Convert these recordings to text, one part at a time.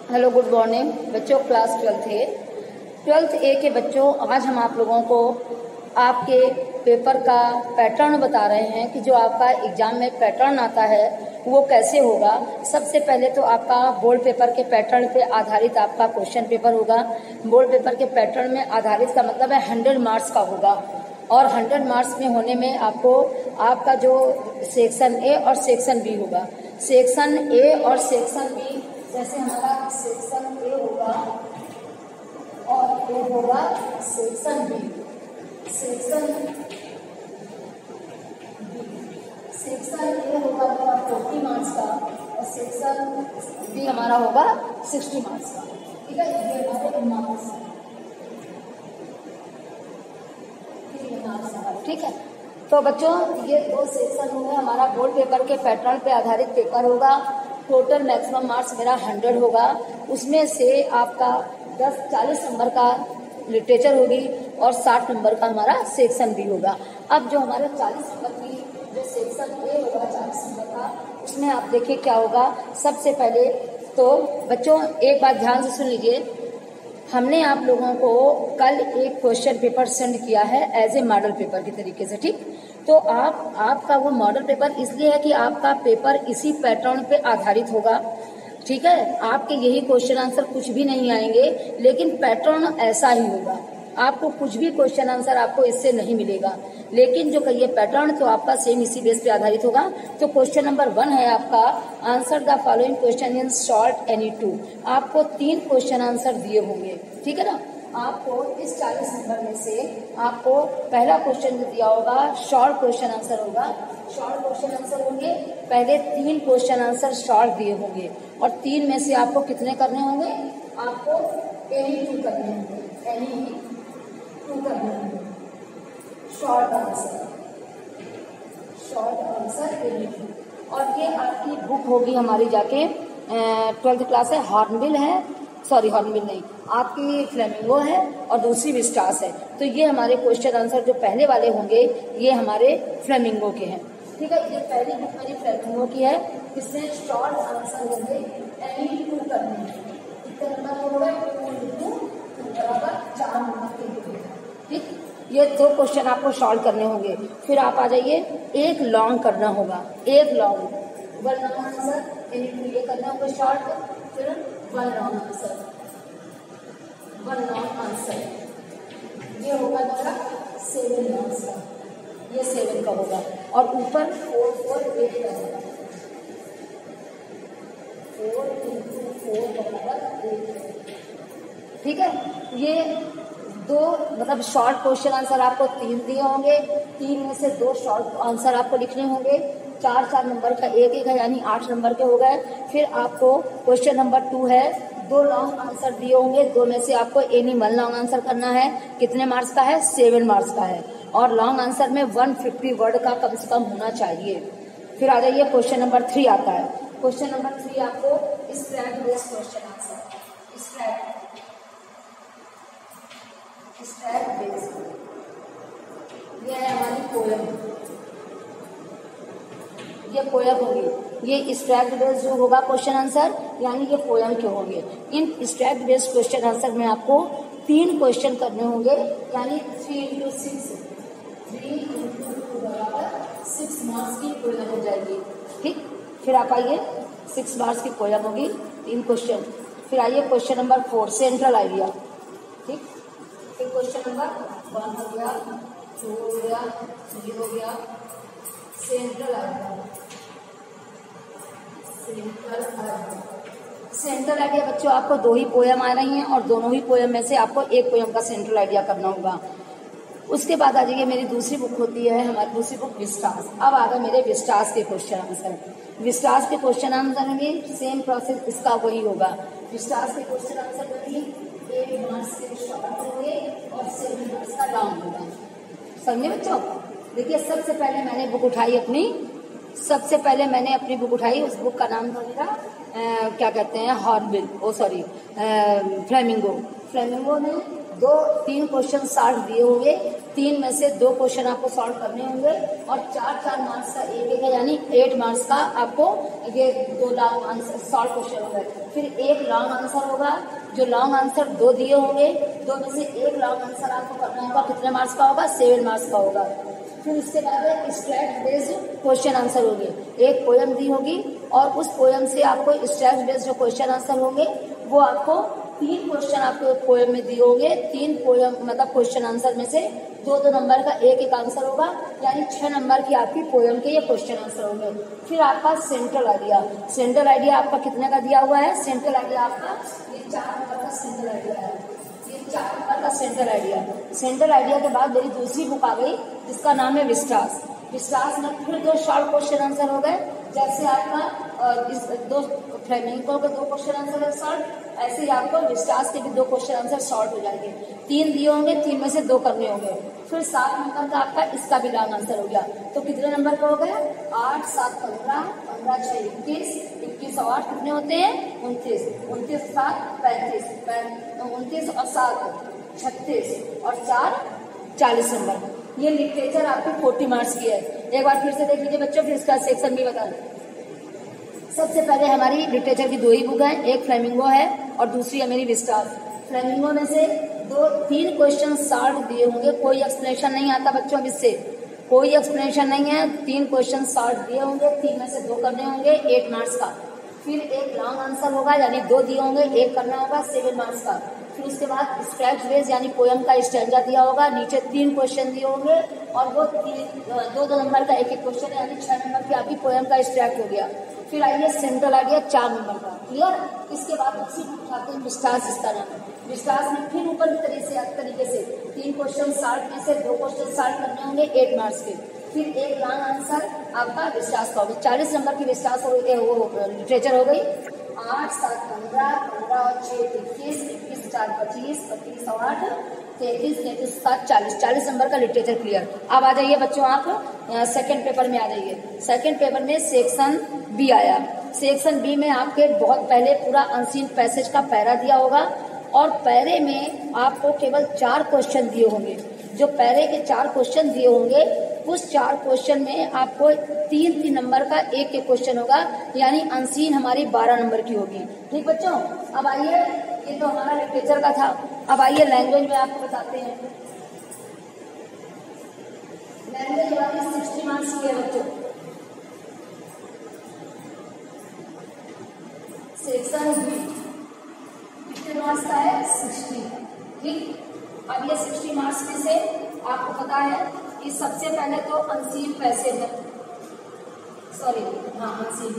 Hello, good morning बच्चों। Class 12th A के बच्चों, आज हम आप लोगों को आपके पेपर का पैटर्न बता रहे हैं कि जो आपका एग्जाम में पैटर्न आता है वो कैसे होगा। सबसे पहले तो आपका बोर्ड पेपर के पैटर्न पे आधारित आपका क्वेश्चन पेपर होगा। बोर्ड पेपर के पैटर्न में आधारित का मतलब है 100 मार्क्स का होगा, और 100 मार्क्स में होने में आपको आपका जो सेक्शन ए और सेक्शन बी होगा। सेक्शन ए और सेक्शन बी, जैसे हमारा सेक्शन ए होगा और ये होगा सेक्शन बी। सेक्शन ए होगा हमारा 40 मार्क्स का और सेक्शन बी हमारा होगा 60 मार्क्स का। ठीक है, ये हमारे मार्क्स। ठीक है, तो बच्चों ये दो सेक्शन होंगे। हमारा बोर्ड पेपर के पैटर्न पे आधारित पेपर होगा। टोटल मैक्सिमम मार्क्स मेरा 100 होगा। उसमें से आपका 40 नंबर का लिटरेचर होगी और 60 नंबर का हमारा सेक्शन बी होगा। अब जो हमारा 40 नंबर की जो सेक्शन ए होगा 40 नंबर का, उसमें आप देखिए क्या होगा। सबसे पहले तो बच्चों एक बात ध्यान से सुन लीजिए, हमने आप लोगों को कल एक क्वेश्चन पेपर सेंड किया है एज ए मॉडल पेपर के तरीके से। ठीक, तो आपका वो मॉडल पेपर इसलिए है कि आपका पेपर इसी पैटर्न पे आधारित होगा। ठीक है, आपके यही क्वेश्चन आंसर कुछ भी नहीं आएंगे, लेकिन पैटर्न ऐसा ही होगा। आपको कुछ भी क्वेश्चन आंसर आपको इससे नहीं मिलेगा, लेकिन जो कहिए पैटर्न तो आपका सेम इसी बेस पे आधारित होगा। तो क्वेश्चन नंबर 1 है आपका, answer the following question in short any two. आपको 3 क्वेश्चन आंसर दिए होंगे। ठीक है ना, आपको इस 40 नंबर में से आपको पहला क्वेश्चन दिया होगा, शॉर्ट क्वेश्चन आंसर होगा। शॉर्ट क्वेश्चन आंसर होंगे, पहले 3 क्वेश्चन आंसर शॉर्ट दिए होंगे और 3 में से आपको कितने करने होंगे, आपको एनी 2 करने होंगे। एनी 2 करने होंगे। Short answer any 2। और ये आपकी बुक होगी हमारी जाके 12th क्लास है, हॉर्नबिल है, सॉरी हॉर्नबिल नहीं, आपकी फ्लेमिंगो है और दूसरी विस्टास है। तो ये हमारे क्वेश्चन आंसर जो पहले वाले होंगे ये हमारे फ्लेमिंगो के हैं। ठीक है, ये पहली बुक मेरी फ्लेमिंगो की है। इसमें शॉर्ट आंसर होंगे एनी 2 करने हैं। कितने नंबर के होगा, 2 बराबर 4 नंबर के होंगे। ठीक, ये 2 क्वेश्चन आपको सॉल्व करने होंगे। फिर आप आ जाइए, एक लॉन्ग करना होगा। एक लॉन्ग 1 लॉन्ग आंसर एनी 2 ये करना होगा शॉर्ट, फिर 1 लॉन्ग आंसर, 1 लॉन्ग आंसर ये होगा मेरा 7 मार्क्स का। ये 7 का होगा और ऊपर 4 4 8 का होगा। 4 × 4 बराबर 8। ठीक है, ये 2 मतलब शॉर्ट क्वेश्चन आंसर आपको 3 दिए होंगे। 3 में से 2 शॉर्ट आंसर आपको लिखने होंगे। 4 नंबर का एक है, यानी 8 नंबर के हो गए। फिर आपको क्वेश्चन नंबर 2 है, 2 लॉन्ग आंसर दिए होंगे। 2 में से आपको एनी 1 लॉन्ग आंसर करना है। कितने मार्क्स का है, 7 मार्क्स का है। और लॉन्ग आंसर में 150 वर्ड का कम से कम होना चाहिए। फिर आ जाइए, क्वेश्चन नंबर 3 आता है। क्वेश्चन नंबर 3 आपको extract based question answer, extract based, ये है हमारी पोयम। ये पोयम होगी। ये स्ट्रैट बेस्ड जो होगा क्वेश्चन आंसर, यानी ये पोयम के होंगे। इन स्ट्रैट बेस्ड क्वेश्चन आंसर में आपको 3 क्वेश्चन करने होंगे, यानी 3 × 6, 3 × 2 बराबर 6 मार्क्स की पोयम हो जाएगी। ठीक, फिर आप आइए, 6 मार्क्स की पोयम होगी, 3 क्वेश्चन। फिर आइए क्वेश्चन नंबर 4, सेंट्रल आइडिया। ठीक, फिर क्वेश्चन नंबर 1 हो गया, 2 हो गया, 3 हो गया, सेंट्रल आइडिया। सेंट्रल आइडिया बच्चों आपको 2 ही पोयम आ रही हैं और दोनों ही पोयम में से आपको एक पोयम का सेंट्रल आइडिया करना होगा। उसके बाद आ जाइए, मेरी दूसरी बुक होती है, हमारी दूसरी बुक विस्टास। अब आ गए मेरे विस्टास के क्वेश्चन आंसर। विस्टास के क्वेश्चन आंसर में सेम प्रोसेस इसका वही होगा। विस्टास के क्वेश्चन आंसर में 8 मार्क्स के शॉर्ट होंगे और 7 मार्क्स का लॉन्ग होगा। समझे बच्चों? देखिए, सबसे पहले मैंने बुक उठाई अपनी, बुक उठाई। उस बुक का नाम था मेरा क्या कहते हैं, हॉर्नबिल, फ्लेमिंगो। फ्लेमिंगो में तीन क्वेश्चन सॉल्व दिए होंगे, 3 में से 2 क्वेश्चन आपको सॉल्व करने होंगे और 4 मार्क्स का एक है, यानी 8 मार्क्स का आपको ये 2 लॉन्ग आंसर सॉल्व क्वेश्चन होंगे। फिर एक लॉन्ग आंसर होगा, जो लॉन्ग आंसर 2 दिए होंगे, 2 में से एक लॉन्ग आंसर आपको करना होगा, कितने मार्क्स का होगा, 7 मार्क्स का होगा। फिर उसके बाद स्ट्रैट बेस्ड क्वेश्चन आंसर होंगे, एक पोयम दी होगी और उस पोयम से आपको स्ट्रैट बेस्ड जो क्वेश्चन आंसर होंगे वो आपको 3 क्वेश्चन आपको पोयम में दिए होंगे, 3 पोयम मतलब क्वेश्चन आंसर में से 2 नंबर का एक आंसर होगा, यानी 6 नंबर की आपकी पोयम के ये क्वेश्चन आंसर होंगे। फिर आपका सेंट्रल आइडिया आपका कितने का दिया हुआ है, सेंट्रल आइडिया आपका ये 4 नंबर का सेंट्रल आइडिया है, ये 4 नंबर का सेंट्रल आइडिया के बाद मेरी दूसरी बुक आ गई जिसका नाम है विस्टास में फिर 2 शॉर्ट क्वेश्चन आंसर हो गए, जैसे आपका इस 2 फ्लेमिंगो के 2 क्वेश्चन आंसर है शॉर्ट, ऐसे ही आपको विस्टास के भी 2 क्वेश्चन आंसर शॉर्ट हो जाएंगे, 3 दिए होंगे, 3 में से 2 करने होंगे। फिर 7 नंबर का आपका इसका भी लॉन्ग आंसर हो गया, तो कितने नंबर का हो गया, 8, 7, 15, 15, 6, 21, 21 और 8 कितने होते हैं, 29, 29, 7, 35, 29 और 7, 36 और 4, 40 नंबर। ये लिटरेचर आपको 40 मार्क्स की है। एक बार फिर से देख लीजिए बच्चों, फिर इसका सेक्शन भी बता दें। सबसे पहले हमारी लिटरेचर की 2 ही बुक है, एक फ्लेमिंगो है और दूसरी है मेरी विस्टास। फ्लेमिंगो में से 3 क्वेश्चन सॉल्व दिए होंगे, कोई एक्सप्लेनेशन नहीं आता बच्चों, इससे कोई एक्सप्लेनेशन नहीं है, 3 क्वेश्चन सॉल्व दिए होंगे, 3 में से 2 करने होंगे, 8 मार्क्स का। फिर एक लॉन्ग आंसर होगा, यानी 2 दिए होंगे, 1 करना होगा, 7 मार्क्स का। फिर उसके बाद स्क्रैच बेस यानी पोयम का स्टैंजा दिया होगा, नीचे 3 क्वेश्चन दिए होंगे और वो 2 नंबर का एक क्वेश्चन, यानी 6 नंबर की आपकी पोयम का स्ट्रैक्ट हो गया। फिर आइए सेंट्रल आइडिया 4 नंबर का, क्लियर। इसके बाद उसी उठाते हैं विस्टास, इसका नाम है विस्टास में फिर ऊपर की तरीके से 3 क्वेश्चन सॉल्व में से 2 क्वेश्चन सॉल्व करने होंगे 8 मार्क्स के। फिर एक लॉन्ग आंसर आपका विस्टास का होगा, 40 नंबर की विस्टास हो गई, वो लिटरेचर हो गई। 8, 7, 15, 15 और 6, 21, 21, 4, 25, 25 और 8, 33, 33, 7, 40 नंबर का लिटरेचर क्लियर। अब आ जाइए बच्चों आप सेकंड पेपर में आ जाइए। सेकंड पेपर में सेक्शन बी आया। सेक्शन बी में आपके बहुत पहले पूरा अनसीन पैसेज का पैरा दिया होगा और पैरे में आपको केवल 4 क्वेश्चन दिए होंगे। जो पैरे के 4 क्वेश्चन दिए होंगे उस 4 क्वेश्चन में आपको 3 नंबर का एक क्वेश्चन होगा, यानी अनसीन हमारी 12 नंबर की होगी। ठीक बच्चों, अब आइए, ये तो हमारा लिटरेचर का था। अब आइए लैंग्वेज में आपको बताते हैं। लैंग्वेज वाली 60 मार्क्स की है बच्चों। सेक्शन बी कितने मार्क्स का है, 60। ठीक, अब ये 60 मार्क्स में से आपको पता है कि सबसे पहले तो अनसीन पैसेज है, सॉरी हाँ अनसीन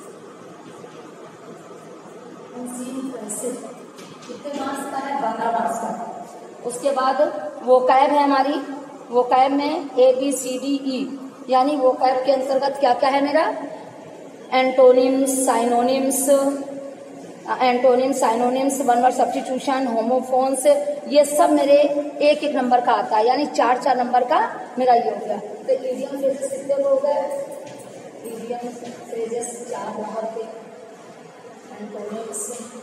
पैसेज कितने मार्क्स का है, 12 मार्क्स का। उसके बाद वोकैब है हमारी, वोकैब में ABCDE, यानी वोकैब के अंतर्गत क्या क्या है मेरा, antonyms, synonyms, one word substitution, homophones, ये सब मेरे 1 नंबर का आता है, यानी 4 नंबर का मेरा ये हो गया। तो इडियम फ्रेजेस कितने हो गए, इडियम फ्रेजेस 4 नंबर के, एंटोनिम्स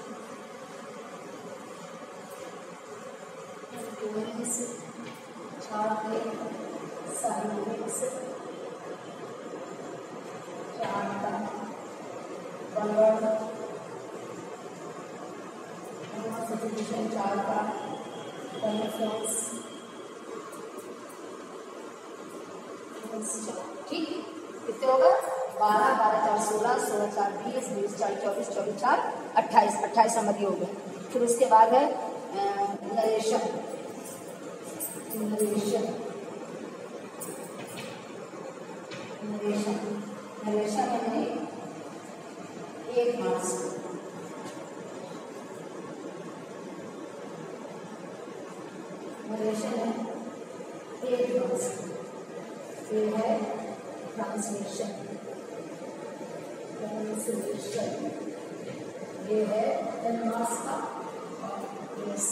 4 के, साइनोनिम्स 4 का, वन वर्ड सब्स्टिट्यूशन 4 का, ठीक कितने होगा, 12, 12, 4, 16, 16, 4, 20, 20, 4, 24, 24, 4, 28, 28 नंबर की हो गए। फिर उसके बाद है नरेशन है 1 मार्क्स। नरेशन है 1 मार्क्स। फिर है ट्रांसलेशन, ये है 10 मार्क्स का और ये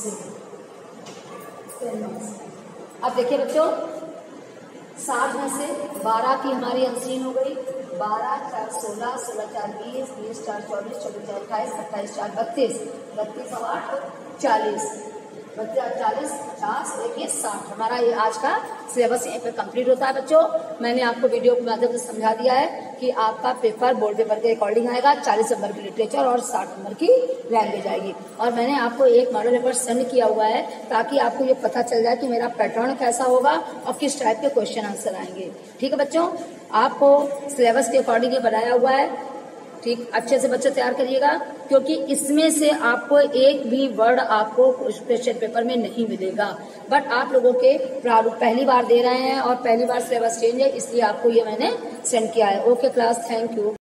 10 मार्क्स। अब देखिए बच्चों, 60 में से 12 की हमारी अनसीन हो गई, 12, 4, 16, 16, 4, 20, 20, 4, 24, 24, 4, 28, 28, 4, 32, 32 और 8, 40। बच्चे 40, 50, 60 हमारा ये आज का सिलेबस यहीं पे कंप्लीट होता है बच्चों। मैंने आपको वीडियो के माध्यम से समझा दिया है कि आपका पेपर बोर्ड पेपर के अकॉर्डिंग आएगा। 40 नंबर की लिटरेचर और 60 नंबर की लैंग्वेज आएगी। और मैंने आपको एक मॉडल पेपर सेंड किया हुआ है ताकि आपको ये पता चल जाए कि मेरा पैटर्न कैसा होगा और किस टाइप के क्वेश्चन आंसर आएंगे। ठीक है बच्चों, आपको सिलेबस के अकॉर्डिंग ये बनाया हुआ है। ठीक, अच्छे से बच्चे तैयार करिएगा, क्योंकि इसमें से आपको एक भी वर्ड आपको क्वेश्चन पेपर में नहीं मिलेगा। बट आप लोगों के प्रारूप पहली बार दे रहे हैं और पहली बार सिलेबस चेंज है, इसलिए आपको ये मैंने सेंड किया है। Okay class, thank you.